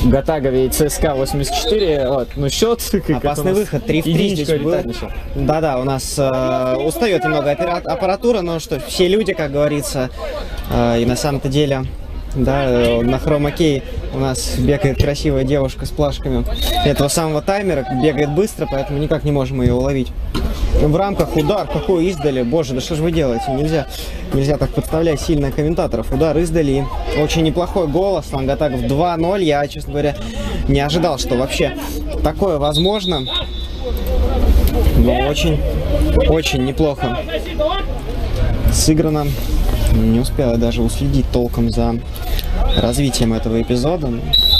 Гатагове и ЦСКА 84. Вот, ну счет. Опасный выход, 3-3 здесь был. Да-да, у нас устает немного аппаратура, но что, все люди, как говорится, и на самом-то деле, да, на хромакей у нас бегает красивая девушка с плашками этого самого таймера, бегает быстро, поэтому никак не можем ее уловить. В рамках удар, какой издали, боже, да что же вы делаете, нельзя так подставлять сильно комментаторов. Удар издали, очень неплохой гол, Аслан Гатагов 2-0, я, честно говоря, не ожидал, что вообще такое возможно, но очень неплохо сыграно. Не успела даже уследить толком за развитием этого эпизода.